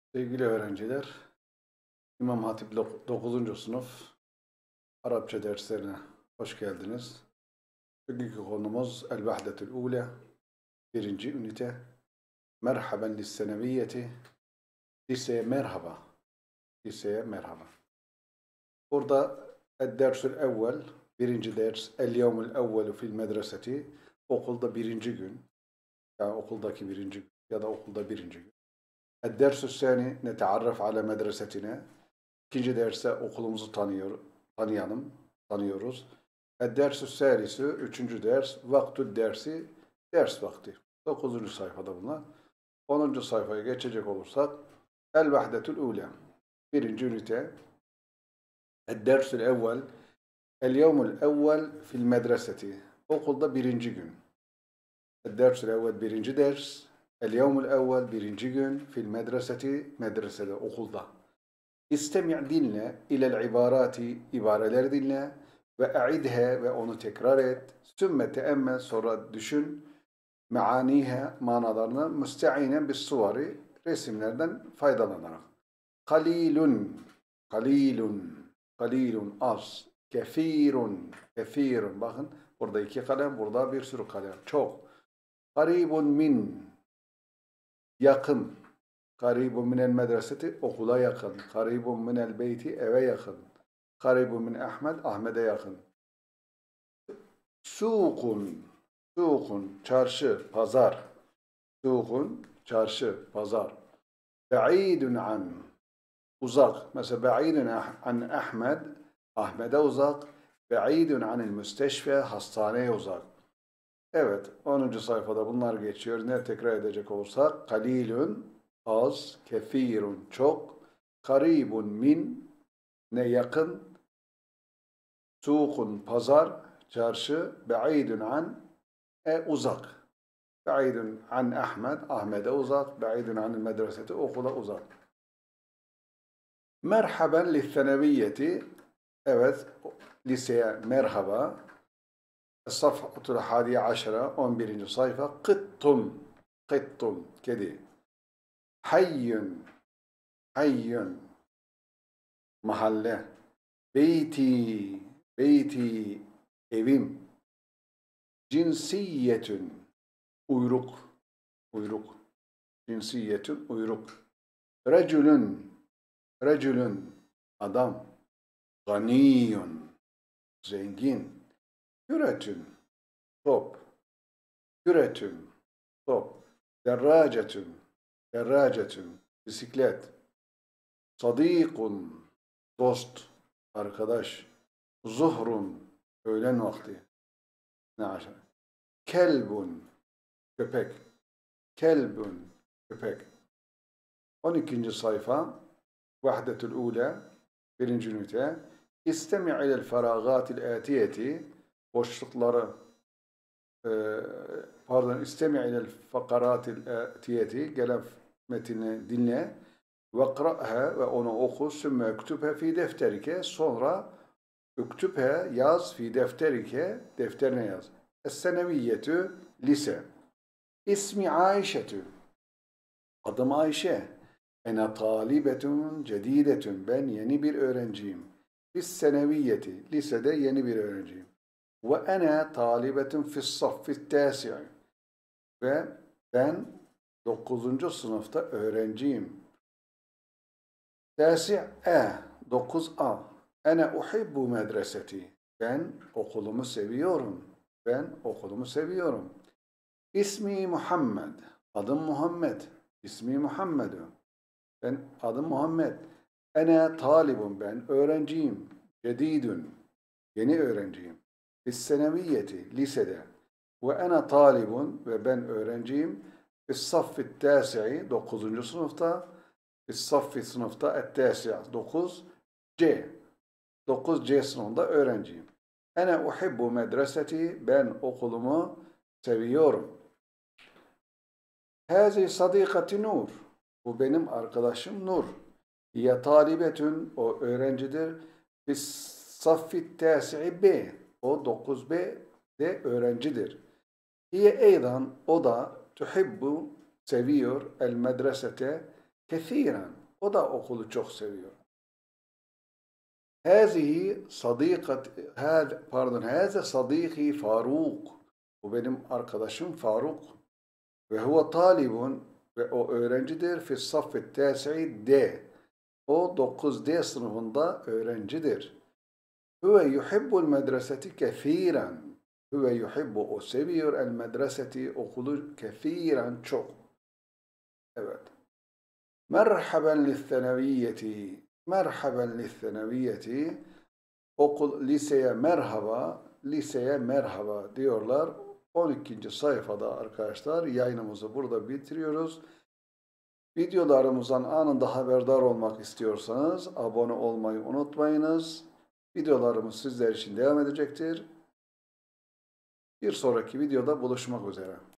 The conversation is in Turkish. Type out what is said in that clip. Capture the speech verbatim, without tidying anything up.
Sevgili öğrenciler, İmam Hatip dokuzuncu sınıf Arapça derslerine hoş geldiniz. Bugünkü konumuz El-Vahdetül Ule, birinci ünite. Merhaben lisseneviyyeti, liseye merhaba, liseye merhaba. Burada El-Dersül Evvel, birinci ders, El-Yevmül Evvelu fil medreseti, okulda birinci gün, yani okuldaki birinci gün ya da okulda birinci gün. El-Dersül Sani, netearraf ala medresetine, İkinci derste okulumuzu tanıyor, tanıyalım, tanıyoruz. Ed-Dersü Sâlisü, üçüncü ders, Vaktül Dersi, ders vakti. Dokuzuncu sayfada bunlar. Onuncu sayfaya geçecek olursak, El-Vahdetül Ula, birinci ünite. Ed-Dersül Evvel, El-Yevmül Evvel fil medreseti. Okulda birinci gün. Ed-Dersül Evvel birinci ders, El-Yevmül Evvel birinci gün fil medreseti, medresede, okulda. İstemi' dinle, ilel ibarati, ibareler dinle ve e'idhe ve onu tekrar et. Sümme teemmel, sonra düşün. Meanihe, manalarını müste'inen bis suvari, resimlerden faydalanarak. Kalilun, kalilun, kalilun az. Kefirun, kefirun. Bakın burada iki kalem, burada bir sürü kalem. Çok. Karibun min, yakın. Karibun minel medreseti, okula yakın. Karibun minel beyti, eve yakın. Karibun min Ahmet, Ahmet'e yakın. Sukun, sukun, çarşı, pazar. Sukun, çarşı, pazar. Be'idun an, uzak. Mesela be'idun an Ahmet, Ahmet'e uzak. Be'idun anil müsteşfe, hastaneye uzak. Evet, onuncu sayfada bunlar geçiyor. Ne tekrar edecek olursak? Kalilun, az, kefirun, çok, karibun min, ne yakın, sukun, pazar, çarşı, be'idun an, e uzak. Be'idun an Ahmet, Ahmet'e uzak, be'idun an medreseti, okula uzak. Merhaben lisseneviyyeti, evet, liseye merhaba. Safhatul hadiye aşra, on birinci sayfa, kıttun, kıttun, kedi. Hayyun, hayyun, mahalle. Beyti, beyti, evim. Cinsiyetün, uyruk, uyruk. Cinsiyetün, uyruk. Recülün, recülün, adam. Ganiyun, zengin. Küretün, top. Küretün, top. Derracetün, derracetün, bisiklet. Sadikun, dost, arkadaş. Zuhrun, öğlen vakti. Ne aşağı? Kelbun, köpek. Kelbun, köpek. on ikinci sayfa. Vahdetül Ula, birinci ünite. İstemi' ilel feragatil atiyeti, boşlukları, e, pardon, istemi' ilel fakaratil atiyeti, gelen metini dinle. Vekra'ha, ve onu oku. Sümme ektübhe fi defterike, sonra üktübhe, yaz, fi defterike, defterine yaz. Es-seneviyyetü, lise. İsmi Ayşetü, adım Ayşe. Ene talibetun cedidetun, ben yeni bir öğrenciyim. Fis seneviyyeti, lisede yeni bir öğrenciyim. Ve ene talibetun fis saffit tâsi'i, ve ben dokuzuncu sınıfta öğrenciyim. Tâsi' e, dokuz a. Ene uhibbu medreseti, ben okulumu seviyorum. Ben okulumu seviyorum. İsmi Muhammed, adım Muhammed. İsmi Muhammed'ü, ben adım Muhammed. Ene talibun, ben öğrenciyim. Cedidun, yeni öğrenciyim. Fis seneviyyeti, lisede. Ve ene talibun, ve ben öğrenciyim. Fis saffit tâsi'i, dokuzuncu sınıfta. Fis saffit sınıfta et tâsi', dokuz C. dokuz C sınıfında öğrenciyim. Ene uhibbu medreseti, ben okulumu seviyorum. Hâzi sadîkati Nur, bu benim arkadaşım Nur. Hiye talibetün, o öğrencidir. Fis saffit tâsi'i B, o dokuz B de öğrencidir. Hiye eydan, o da tuhibbu, seviyor el medresete, Kesiren. O da okulu çok seviyor. Hazihi sadikat, hâz, pardon, hâze sadîki Faruk. Bu benim arkadaşım Faruk. Ve huve talibun, ve o öğrencidir. Fi saffet tâsi'i D. O dokuz D sınıfında öğrencidir. Huve yuhibbul medreseti kethiren. Huve yuhibbu, o seviyor el medreseti, okulu kethiren, çok. Evet. Merhaben lisseneviyyeti. Merhaben lisseneviyyeti. Okul, liseye merhaba, liseye merhaba diyorlar. on ikinci sayfada arkadaşlar yayınımızı burada bitiriyoruz. Videolarımızdan anında haberdar olmak istiyorsanız abone olmayı unutmayınız. Videolarımız sizler için devam edecektir. Bir sonraki videoda buluşmak üzere.